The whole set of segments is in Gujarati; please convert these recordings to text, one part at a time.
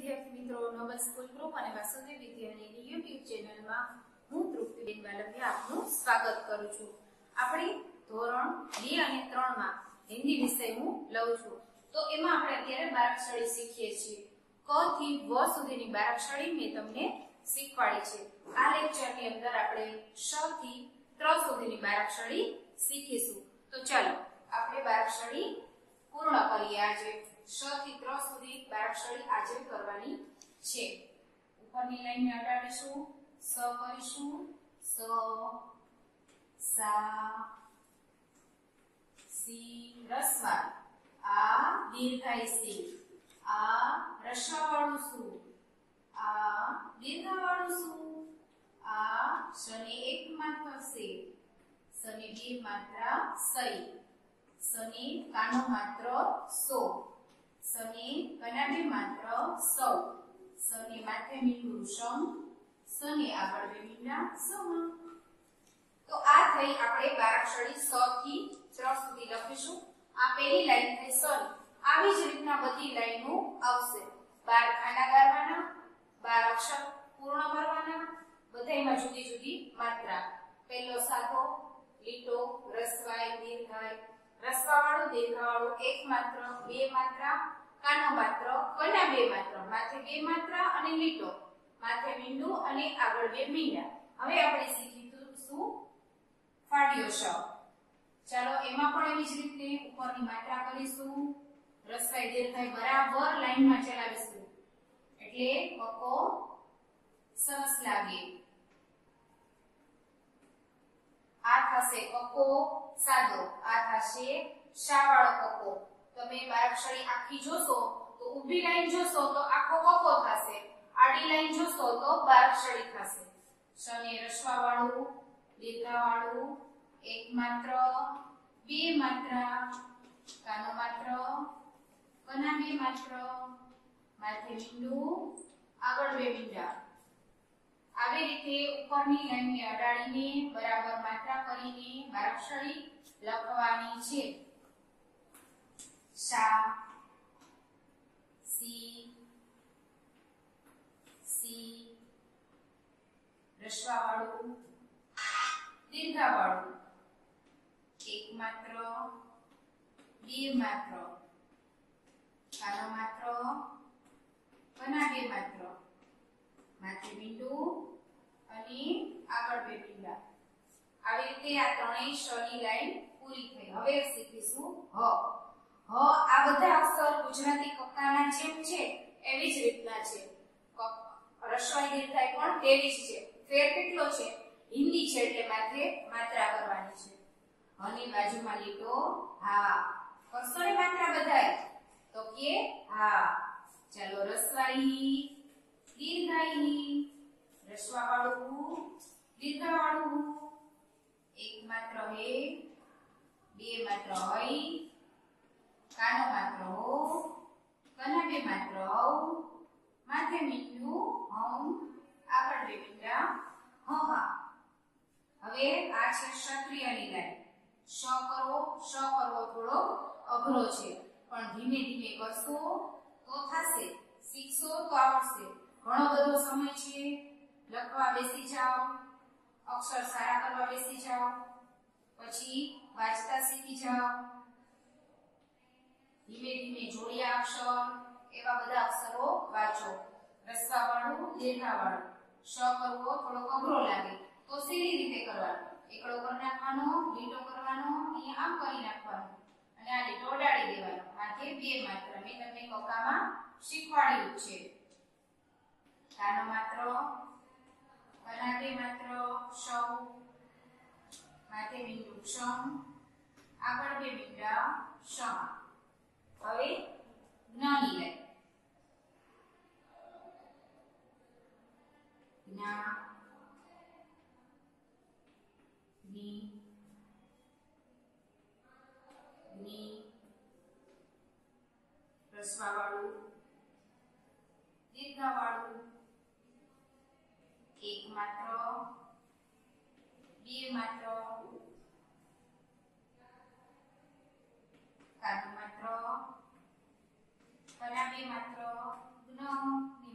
વિદ્યાર્થી મિત્રો, નોબલ સ્કૂલ ગ્રુપ અને વાસુદેવ વિદ્યાલયની YouTube ચેનલમાં હું તૃપ્તિબેન વાલવિયા આપનું સ્વાગત કરું છું। આપણે ધોરણ 2 અને 3 માં હિન્દી વિષય હું લઉં છું। તો એમાં આપણે અત્યારે બારાક્ષરી શીખીએ છીએ। ક થી વ સુધીની બારાક્ષરી મેં તમને શીખવાડી છે। આ લેક્ચરની અંદર આપણે શ થી ત્ર સુધીની બારાક્ષરી શીખીશું। તો ચાલો આપણે બારાક્ષરી પૂર્ણ કરીએ। આજે શ થી ત્ર સુધી બારાક્ષરી આજે કરવાની છે। ઉપરની લાઈનને હટાવીશું, સ કરીશું, સ, સા, સી રસ્વા, આ દીર્ઘાઈ સી, આ રસ્વાવાળું સુ, આ દીર્ઘાવાળું સુ, આ શને એક માત્ર સે, શને બે માત્રા સઈ, શને કાનો માત્ર સો, શને કનાબે માત્ર સૌ, શને માથે મીંડું શમ, શને આગળ બે મીંડા સમ। તો આ થઈ આપણે બારાક્ષરી સ થી ત્ર સુધી લખીશું। આ પહેલી લાઈન થઈ સ ની। આવી જ રીતના બધી લાઈનો આવશે। 12 ખાના ગાળવાના, 12 અક્ષર પૂર્ણ કરવાના, બધાયમાં જુદી જુદી માત્રા। પહેલો સાદો, લીટો, રસ્વાઈ, દીર્ઘાઈ, રસ્વાવાળું, દીર્ઘાવાળું, એક માત્ર, બે માત્રા, કાનો માત્ર, કના બે માત્ર, માથે બે માત્રા અને લીટો, માથે મીંડું અને આગળ બે મીંડા। હવે આપણે શીખીશું ફાડ્યો શ। ચાલો એમાં પણ એવી જ રીતે ઉપરની માત્રા કરીશું। રસ્વાઈ દીર્ઘાઈ બરાબર લાઈનમાં ચલાવીશું એટલે કકો સરસ લાગે। આ થશે કકો સાદો, આ થશે શાવાળો કકો। તમે બારાક્ષરી આખી જોશો તો ઊભી લાઈન જોશો તો આખો કકો થશે, આડી લાઈન જોશો તો બારાક્ષરી થશે। શને રસ્વાવાળું, દીર્ઘાવાળું, એક માત્ર, બે માત્રા, કાનો માત્ર, કના બે માત્ર, માથે મીંડું, આગળ બે મીંડા। આવી રીતે ઉપરની લાઈનને અડાડીને બરાબર માત્રા કરીને બારાક્ષરી લખવાની છે। શા, સી, સી, રસ્વાવાળું, દીર્ઘાવાળું, એક માત્ર, બે માત્ર, કાનો માત્ર, કના બે માત્ર, માથે મીંડું અને આગળ બે મીંડા। આવી રીતે આ ત્રણેય શ ની લાઈન પૂરી થઈ। હવે શીખીશું હ। હ આ બધા અક્ષર ગુજરાતી કક્કાના જેમ છે એવી જ રીતના છે। રસ્વાઈ દીર્ઘાઈ પણ તેવી જ છે। ફેર કેટલો છે? હિન્દી છે એટલે માથે માત્રા કરવાની છે। હ ની બાજુમાં લીટો હા, કરશો ને માત્રા બધાય તો કે હા। ચાલો રસ્વાઈ, દીર્ઘાઈ, રસ્વાવાળું, દીર્ઘાવાળું, એક માત્ર હે, બે માત્ર હઈ, કાનો માત્ર હો, કના બે માત્ર હૌ, માથે મીંડું હમ, આગળ બે મીંડા હા। હવે આ છે ક્ષત્રિયની લાઈન। શ કરવો થોડો અઘરો છે પણ ધીમે ધીમે કરશો તો થશે, શીખશો તો આવડશે। ઘણો બધો સમય છે, લખવા બેસી જાઓ, અક્ષર સારા કરવા બેસી જાઓ, પછી વાંચતા શીખી જાઓ। ધીમે ધીમે જોડિયા અક્ષર એવા બધા અક્ષરો વાંચો। રસ્વાવાળું, દીર્ઘાવાળું, શ કરવો થોડો અઘરો લાગે તો સીધી રીતે કરવાનો। એકડો કરી નાખવાનો, લીટો કરવાનો, અહીંયા આમ કરી નાખવાનો અને આ લીટો અડાડી દેવાનો, માથે બે માત્ર। મેં તમને કક્કામાં શીખવાડ્યું છે। કાનો માત્ર, કના બે માત્ર સૌ, માથે મીંડું ક્ષમ, આગળ બે મીંડા ક્ષમા। હવે જ્ઞની લાઈન। જ્ઞા, જ્ઞી, જ્ઞી, રસ્વાવાળું, દીર્ઘાવાળું, એક માત્ર, બે માત્ર, કાનો માત્ર, કના બે માત્ર, જ્ઞ,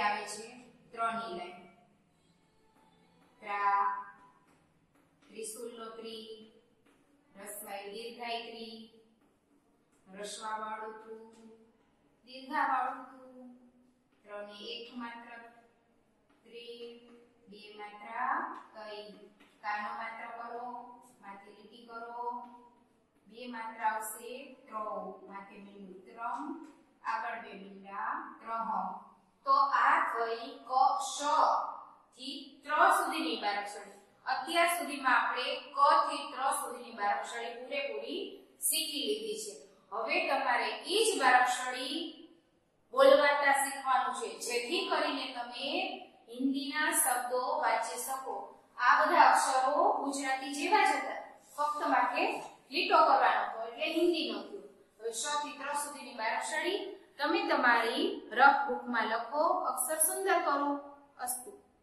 આવે છે 3 ની લાઈન. ત્રા, ત્રિશુલનો ત્રી, રસ્વાઈ દીર્ઘાઈ ત્રી, રસ્વા વાળું તું, દીર્ઘા વાળું તું, 3 ની એક માત્ર ત્રી, 2 માત્ર કઈ, કાનો માત્ર કરો, માથે લીટી કરો, 2 માત્ર આવશે ત્રૌ, માથે મીંડું ત્રમ, આગળ 2 મીંડા ત્રહ. તો આ થઈ ક શ થી ત્ર સુધીની બારાક્ષરી. અત્યાર સુધીમાં આપણે ક થી ત્ર સુધીની બારાક્ષરી પૂરેપૂરી શીખી લીધી છે. હવે તમારે એ જ બારાક્ષરી બોલવાતા શીખવાનું છે, જેથી કરીને તમે હિન્દીના શબ્દો વાંચી શકો. આ બધા અક્ષરો ગુજરાતી જેવા જ હતા, ફક્ત માથે લીટો કરવાનો હતો એટલે હિન્દી નહોતું. હવે શ થી ત્ર સુધીની બારાક્ષરી તમે તમારી રફ બુકમાં લખો, અક્ષર સુંદર કરો. અસ્તુ.